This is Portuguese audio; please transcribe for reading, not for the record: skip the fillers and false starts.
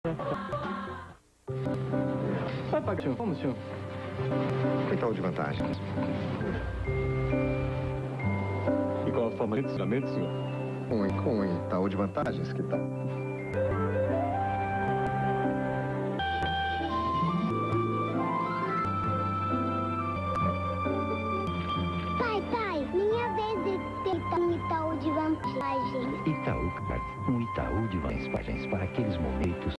Vai pagar, senhor. Como, senhor? Com Itaú de vantagens. E qual a forma de pagamento, senhor? Com Itaú de vantagens, que tal? Pai, minha vez de ter um Itaú de vantagens. Itaú Card, um Itaú de vantagens para aqueles momentos